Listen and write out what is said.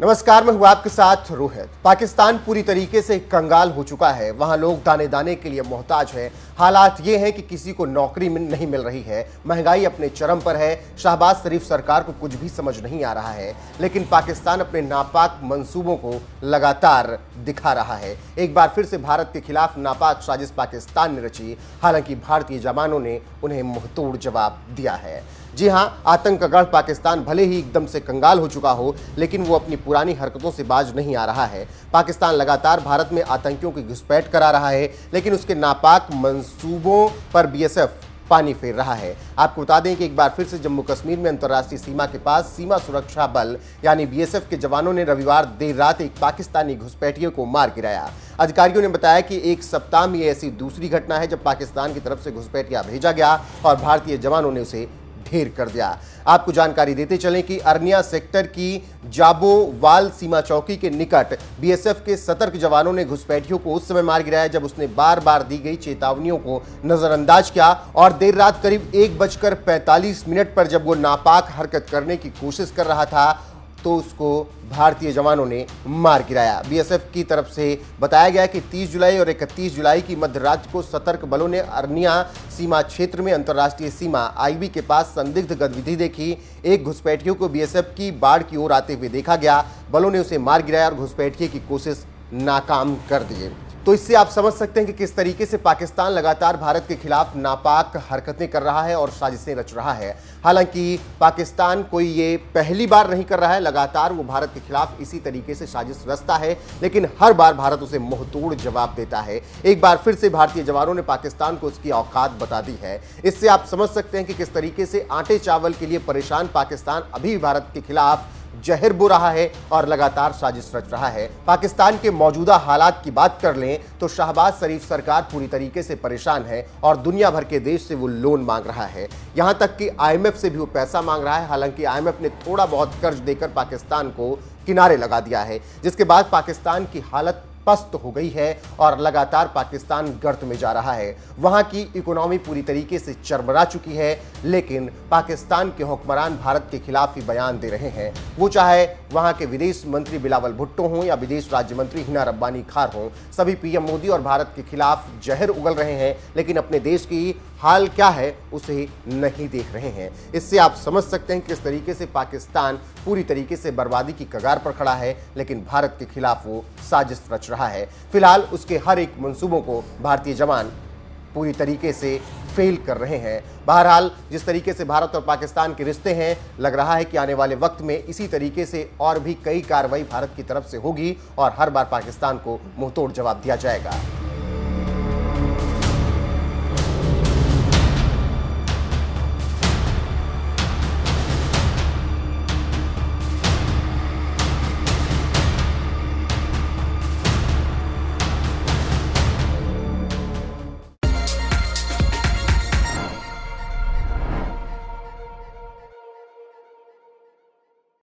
नमस्कार, मैं हूं आपके साथ रोहित। पाकिस्तान पूरी तरीके से कंगाल हो चुका है। वहां लोग दाने दाने के लिए मोहताज हैं। हालात ये हैं कि किसी को नौकरी नहीं मिल रही है। महंगाई अपने चरम पर है। शहबाज शरीफ सरकार को कुछ भी समझ नहीं आ रहा है, लेकिन पाकिस्तान अपने नापाक मंसूबों को लगातार दिखा रहा है। एक बार फिर से भारत के खिलाफ नापाक साजिश पाकिस्तान ने रची। हालांकि भारतीय जवानों ने उन्हें मुंहतोड़ जवाब दिया है। जी हां, आतंक का गढ़ पाकिस्तान भले ही एकदम से कंगाल हो चुका हो, लेकिन वो अपनी पुरानी हरकतों से बाज नहीं आ रहा है। पाकिस्तान लगातार भारत में आतंकियों की घुसपैठ करा रहा है, लेकिन उसके नापाक मंसूबों पर बीएसएफ पानी फेर रहा है। आपको बता दें कि एक बार फिर से जम्मू कश्मीर में अंतर्राष्ट्रीय सीमा के पास सीमा सुरक्षा बल यानी बीएसएफ के जवानों ने रविवार देर रात एक पाकिस्तानी घुसपैठियों को मार गिराया। अधिकारियों ने बताया कि एक सप्ताह में ये ऐसी दूसरी घटना है जब पाकिस्तान की तरफ से घुसपैठिया भेजा गया और भारतीय जवानों ने उसे ढेर कर दिया। आपको जानकारी देते चलें कि अरनिया सेक्टर की जाबोवाल सीमा चौकी के निकट बीएसएफ के सतर्क जवानों ने घुसपैठियों को उस समय मार गिराया जब उसने बार बार दी गई चेतावनियों को नजरअंदाज किया और देर रात करीब 1:45 पर जब वो नापाक हरकत करने की कोशिश कर रहा था तो उसको भारतीय जवानों ने मार गिराया। बीएसएफ की तरफ से बताया गया कि 30 जुलाई और 31 जुलाई की मध्य रात्रि को सतर्क बलों ने अरनिया सीमा क्षेत्र में अंतर्राष्ट्रीय सीमा आईबी के पास संदिग्ध गतिविधि देखी। एक घुसपैठियों को बीएसएफ की बाढ़ की ओर आते हुए देखा गया। बलों ने उसे मार गिराया और घुसपैठिए की कोशिश नाकाम कर दी। तो इससे आप समझ सकते हैं कि किस तरीके से पाकिस्तान लगातार भारत के खिलाफ नापाक हरकतें कर रहा है और साजिशें रच रहा है। हालांकि पाकिस्तान कोई ये पहली बार नहीं कर रहा है, लगातार वो भारत के खिलाफ इसी तरीके से साजिश रचता है, लेकिन हर बार भारत उसे मुंहतोड़ जवाब देता है। एक बार फिर से भारतीय जवानों ने पाकिस्तान को उसकी औकात बता दी है। इससे आप समझ सकते हैं कि किस तरीके से आटे चावल के लिए परेशान पाकिस्तान अभी भी भारत के खिलाफ जहर बो रहा है और लगातार साजिश रच रहा है। पाकिस्तान के मौजूदा हालात की बात कर लें तो शहबाज शरीफ सरकार पूरी तरीके से परेशान है और दुनिया भर के देश से वो लोन मांग रहा है। यहां तक कि आईएमएफ से भी वो पैसा मांग रहा है। हालांकि आईएमएफ ने थोड़ा बहुत कर्ज देकर पाकिस्तान को किनारे लगा दिया है, जिसके बाद पाकिस्तान की हालत पस्त हो गई है और लगातार पाकिस्तान गर्त में जा रहा है। वहां की इकोनॉमी पूरी तरीके से चरमरा चुकी है, लेकिन पाकिस्तान के हुक्मरान भारत के खिलाफ ही बयान दे रहे हैं। वो चाहे वहां के विदेश मंत्री बिलावल भुट्टो हों या विदेश राज्य मंत्री हिना रब्बानी खार हों, सभी पीएम मोदी और भारत के खिलाफ जहर उगल रहे हैं, लेकिन अपने देश की हाल क्या है उसे नहीं देख रहे हैं। इससे आप समझ सकते हैं किस तरीके से पाकिस्तान पूरी तरीके से बर्बादी की कगार पर खड़ा है, लेकिन भारत के खिलाफ वो साजिश रच रहा है। फिलहाल उसके हर एक मंसूबों को भारतीय जवान पूरी तरीके से फेल कर रहे हैं। बहरहाल जिस तरीके से भारत और पाकिस्तान के रिश्ते हैं, लग रहा है कि आने वाले वक्त में इसी तरीके से और भी कई कार्रवाई भारत की तरफ से होगी और हर बार पाकिस्तान को मुंहतोड़ जवाब दिया जाएगा।